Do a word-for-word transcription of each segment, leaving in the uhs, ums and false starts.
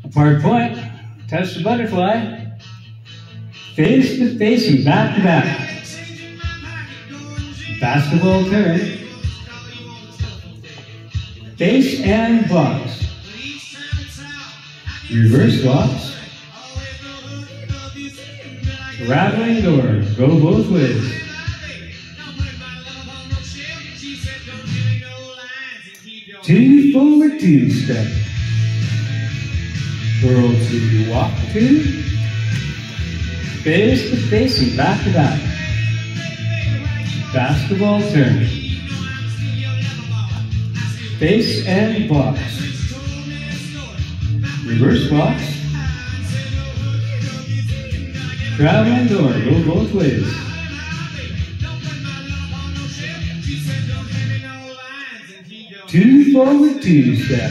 Apart point, touch the butterfly, face to face and back to back. Basketball turn, face and box. Reverse box, rattling door, go both ways. Two forward, two step. Twirl to walk two. Face to face and back to back. Basketball turn. Face and box. Reverse box. Traveling door, go both ways. Two forward, two step.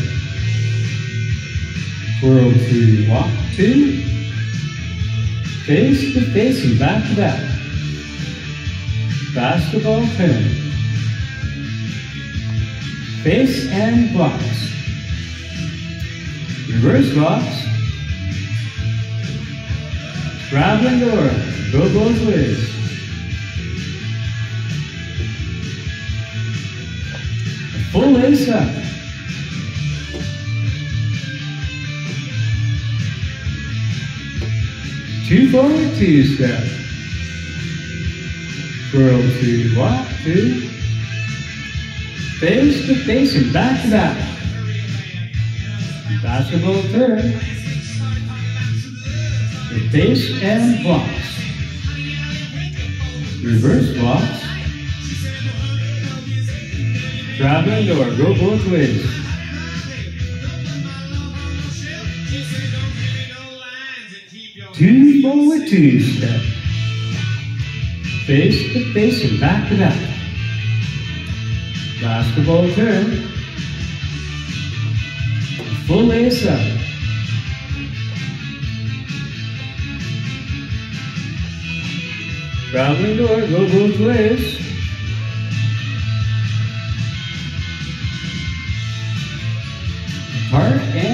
Twirl to walk two. Face to face and back to back. Basketball turn. Face and box. Reverse box. Traveling door, go both ways. Full lace up. Two forward, two step. Twirl to walk, two. Face to face and back to back. Basketball turn. The face and box. Reverse box. Traveling door, go both ways. Two forward, two step. Face to face and back to back. Basketball turn. Full lace up. Traveling door, go both ways. Apart and